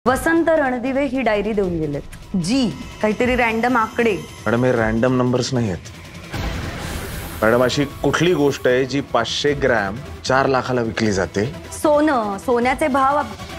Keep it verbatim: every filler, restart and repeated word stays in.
वसंत रणदिवे ही diary देऊन गेलेत जी काहीतरी रॅन्डम आकडे। मॅडम हे रॅन्डम नंबर्स नाही आहेत मॅडम। अशी कुठली गोष्ट आहे जी पाचशे ग्रॅम चार लाखाला विकली जाते? सोनं, सोन्याचे भाव